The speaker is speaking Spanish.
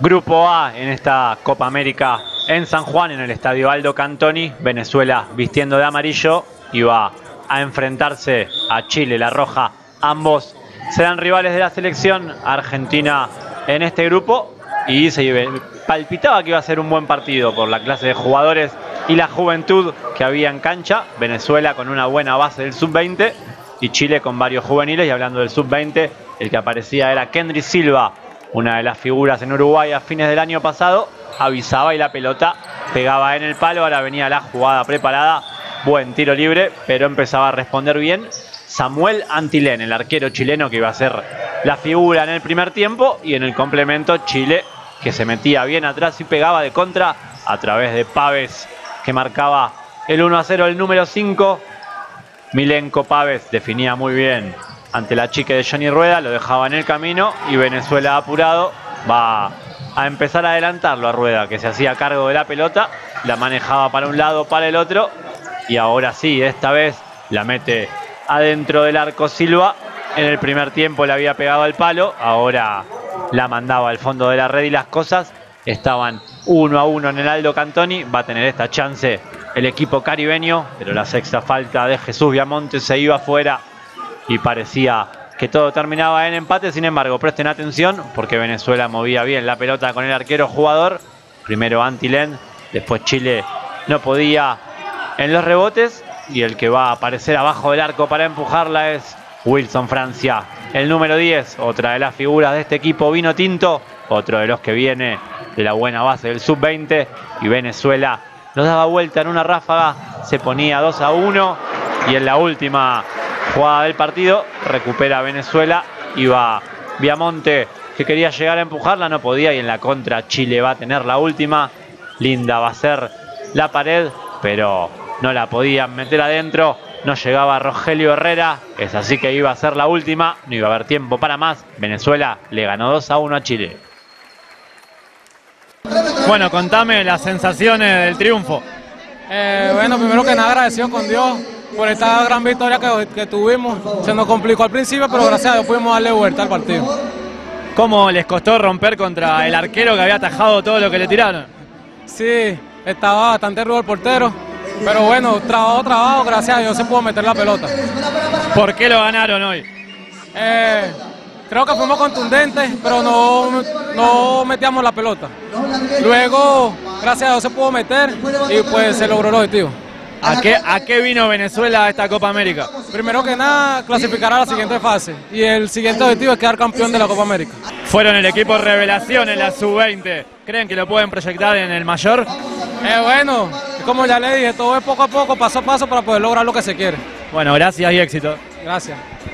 Grupo A en esta Copa América en San Juan, en el estadio Aldo Cantoni. Venezuela vistiendo de amarillo y va a enfrentarse a Chile, la roja. Ambos serán rivales de la selección argentina en este grupo y se palpitaba que iba a ser un buen partido por la clase de jugadores y la juventud que había en cancha. Venezuela con una buena base del sub-20 y Chile con varios juveniles. Y hablando del sub-20, el que aparecía era Kendry Silva, una de las figuras en Uruguay a fines del año pasado. Avisaba y la pelota pegaba en el palo. Ahora venía la jugada preparada. Buen tiro libre, pero empezaba a responder bien Samuel Antilén, el arquero chileno que iba a ser la figura en el primer tiempo. Y en el complemento Chile, que se metía bien atrás y pegaba de contra a través de Pávez, que marcaba el 1-0, el número 5. Milenko Pávez definía muy bien ante la chique de Johnny Rueda, lo dejaba en el camino y Venezuela apurado va a empezar a adelantarlo a Rueda, que se hacía cargo de la pelota, la manejaba para un lado, para el otro, y ahora sí, esta vez la mete adentro del arco Silva. En el primer tiempo le había pegado al palo, ahora la mandaba al fondo de la red y las cosas estaban 1-1 en el Aldo Cantoni. Va a tener esta chance el equipo caribeño, pero la sexta falta de Jesús Viamonte se iba afuera y parecía que todo terminaba en empate. Sin embargo, presten atención porque Venezuela movía bien la pelota con el arquero jugador. Primero Antilén, después Chile no podía en los rebotes y el que va a aparecer abajo del arco para empujarla es Wilson Francia, el número 10, otra de las figuras de este equipo vino tinto, otro de los que viene de la buena base del sub-20. Y Venezuela nos daba vuelta en una ráfaga, se ponía 2-1 y en la última jugada del partido recupera Venezuela y va Viamonte, que quería llegar a empujarla, no podía, y en la contra Chile va a tener la última. Linda va a ser la pared, pero no la podían meter adentro, no llegaba Rogelio Herrera, es así que iba a ser la última, no iba a haber tiempo para más. Venezuela le ganó 2-1 a Chile. Bueno, contame las sensaciones del triunfo. Bueno, primero que nada agradecido con Dios por esta gran victoria que tuvimos. Se nos complicó al principio, pero gracias a Dios pudimos darle vuelta al partido. ¿Cómo les costó romper contra el arquero que había atajado todo lo que le tiraron? Sí, estaba bastante rudo el portero, pero bueno, trabajo, gracias a Dios se pudo meter la pelota. ¿Por qué lo ganaron hoy? Creo que fuimos contundentes, pero no metíamos la pelota. Luego, gracias a Dios se pudo meter y pues se logró el objetivo. ¿A qué vino Venezuela a esta Copa América? Primero que nada, clasificar a la siguiente fase. Y el siguiente objetivo es quedar campeón de la Copa América. Fueron el equipo revelación en la sub-20. ¿Creen que lo pueden proyectar en el mayor? Bueno, como ya le dije, todo es poco a poco, paso a paso para poder lograr lo que se quiere. Bueno, gracias y éxito. Gracias.